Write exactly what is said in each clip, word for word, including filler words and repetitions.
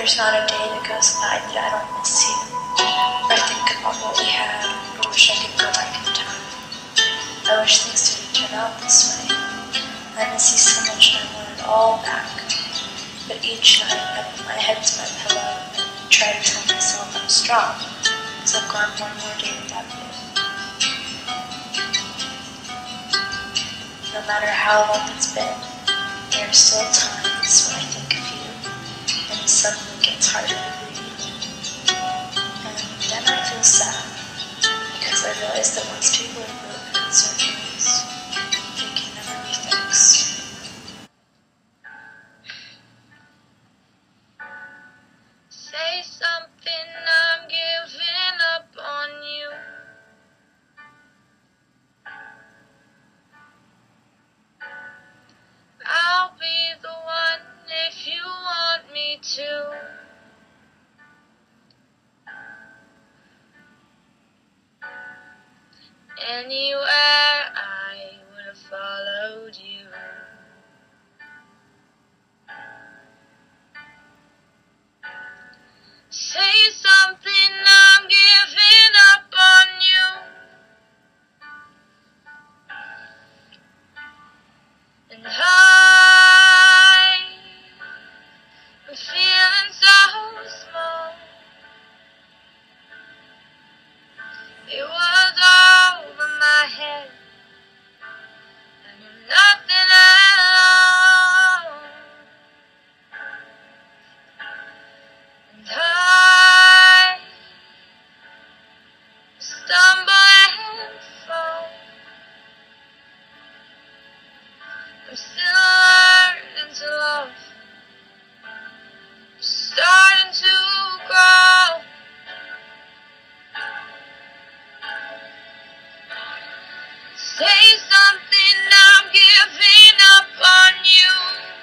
There's not a day that goes by that I don't miss you, or think about what we had, or wish I could go back in time. I wish things didn't turn out this way. I miss you so much and I want it all back. But each night I put my head to my pillow and try to tell myself I'm strong, because I've gone one more day without you. No matter how long it's been, there are still times when I think of you, and it suddenly gets harder to breathe. And then I feel sad, because I realize that once people are broken in surgeries, they can never be fixed. Say something, I'm giving up on you. I'll be the one if you want me to. Anywhere I would have followed you. Say something, I'm giving up on you. And I am feeling so small. It was over my head, I knew nothing at all. And I stumble and fall. I'm still learning to love, starting to grow. Say something, I'm giving up on you.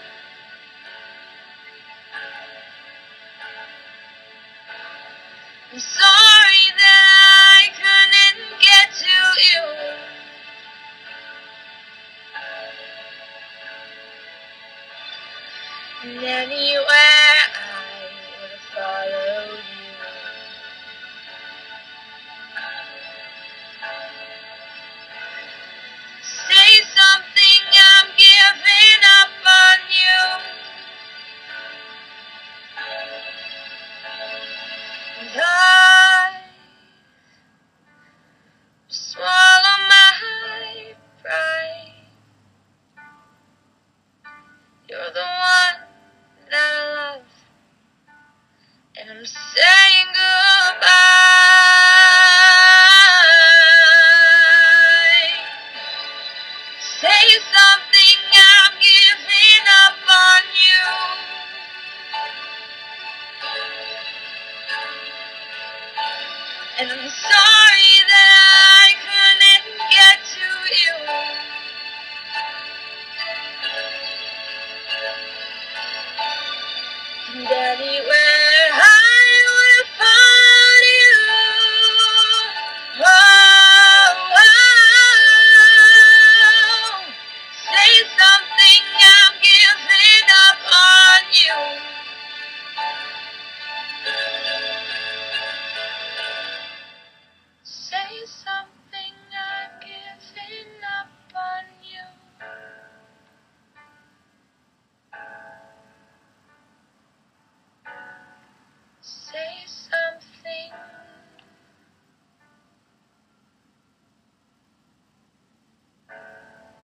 I'm sorry that I couldn't get to you. And anywhere